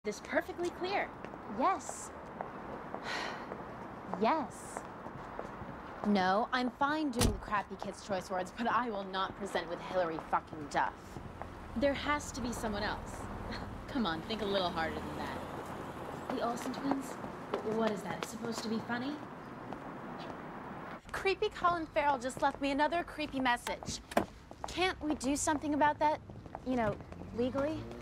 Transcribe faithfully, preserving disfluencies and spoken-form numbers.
This perfectly clear. Yes. Yes. No, I'm fine doing the crappy Kids' Choice Awards, but I will not present with Hillary fucking Duff. There has to be someone else. Come on, think a little harder than that. The Olsen twins? What is that? It's supposed to be funny? Creepy Colin Farrell just left me another creepy message. Can't we do something about that? You know, legally?